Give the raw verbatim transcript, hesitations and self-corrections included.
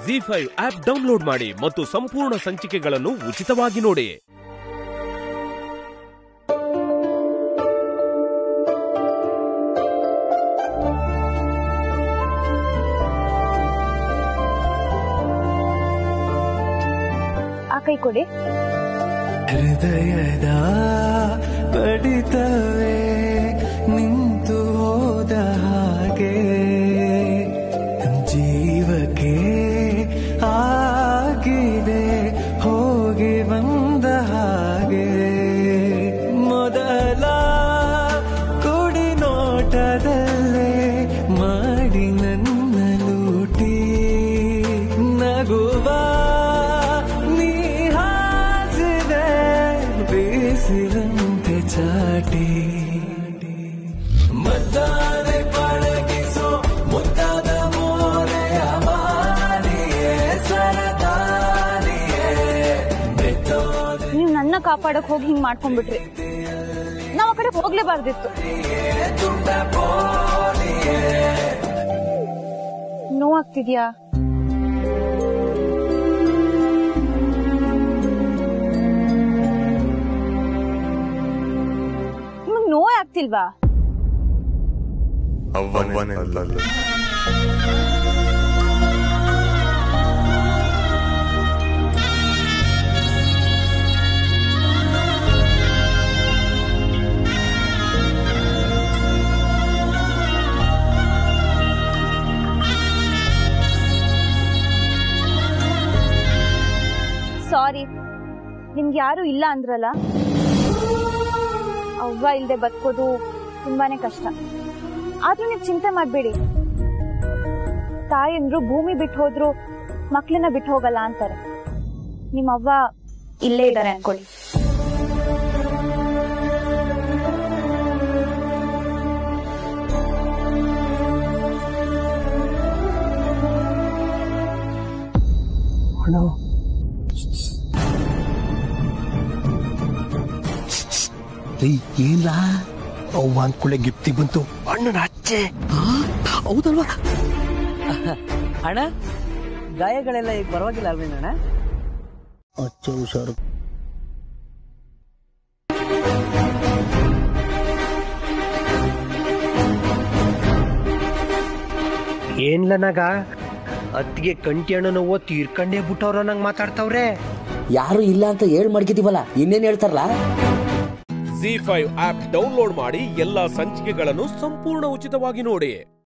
G five app download ಮಾಡಿ ಮತ್ತು ಸಂಪೂರ್ಣ ಸಂಚಿಕೆಗಳನ್ನು ಉಚಿತವಾಗಿ ನೋಡಿ. ಆ ಕೈ ಕೊಡಿ. ಹೃದಯದ ಬಡಿತವೇ ನಿಂತು ಹೋದ ಹಾಗೆ ಜೀವಕ್ಕೆ ಆಗಿದೆ ಹೋಗಿ ಬಂದ ಹಾಗೆ ಮೊದಲ ಕುಡಿ ನೋಟದಲ್ಲೇ ಮಾಡಿ ನನ್ನ ಲೂಟಿ ನಗುವ ನೀ ಹಾಸಿದೆ ಬೇಸಿರಂತೆ ಚಾಟಿ ಮದ್ದಾನೆ ಪಳಗಿಸೋ ಮುದ್ದಾದ ಮೋರೆಯ ಮಾರಿಯೇ ಸರದಾರಿಯೇ ನೀವು ನನ್ನ ಕಾಪಾಡಕ್ ಹೋಗಿ ಹಿಂಗ್ ಮಾಡ್ಕೊಂಡ್ಬಿಟ್ರಿ. ನಾವ್ ಆ ಕಡೆ ಹೋಗ್ಲೇಬಾರ್ದಿತ್ತು. ನೋವಾಗ್ತಿದ್ಯಾ? ನಿಮಗ್ ನೋವು ಆಗ್ತಿಲ್ವಾ? ಸಾರಿ, ನಿಮ್ಗೆ ಯಾರು ಇಲ್ಲ ಅಂದ್ರಲ್ಲ. ಅವ್ವ ಇಲ್ದೆ ಬದುಕೋದು ತುಂಬಾನೇ ಕಷ್ಟ. ಆದ್ರೂ ನೀವು ಚಿಂತೆ ಮಾಡ್ಬೇಡಿ. ತಾಯಂದ್ರು ಭೂಮಿ ಬಿಟ್ಟು ಹೋದ್ರು ಮಕ್ಳನ್ನ ಬಿಟ್ಟು ಹೋಗಲ್ಲ ಅಂತಾರೆ. ನಿಮ್ಮವ್ವ ಇಲ್ಲೇ ಇದ್ದಾರೆ ಅನ್ಕೊಳ್ಳಿ. ಏನಿಲ್ಲ, ಅವ್ವ ಅಂದ್ಕೊಳ್ಳೆ ಗಿಫ್ಟಿ ಬಂತು. ಅಣ್ಣನ ಅಚ್ಚೆ ಹೌದಲ್ವಾ? ಅಣ್ಣ, ಗಾಯಗಳೆಲ್ಲ ಈಗ ಪರವಾಗಿಲ್ಲ ಅಲ್ವೇನಣ್ಣ? ಅಚ್ಚ ಹುಷಾರು. ಏನ್ಲನಾಗ ಅತ್ತಿಗೆ ಕಂಟಿ ಹಣ್ಣು ನೋವು ತೀರ್ಕೊಂಡೇ ಬಿಟ್ಟವ್ರ ನಂಗೆ ಮಾತಾಡ್ತಾವ್ರೆ. ಯಾರು ಇಲ್ಲ ಅಂತ ಹೇಳ್ ಮಡ್ಗಿದೀವಲ್ಲ, ಇನ್ನೇನ್ ಹೇಳ್ತಾರಲ್ಲ. ಜಿ ಫೈವ್ ಆಪ್ ಡೌನ್ಲೋಡ್ ಮಾಡಿ ಎಲ್ಲಾ ಸಂಚಿಕೆಗಳನ್ನು ಸಂಪೂರ್ಣ ಉಚಿತವಾಗಿ ನೋಡಿ.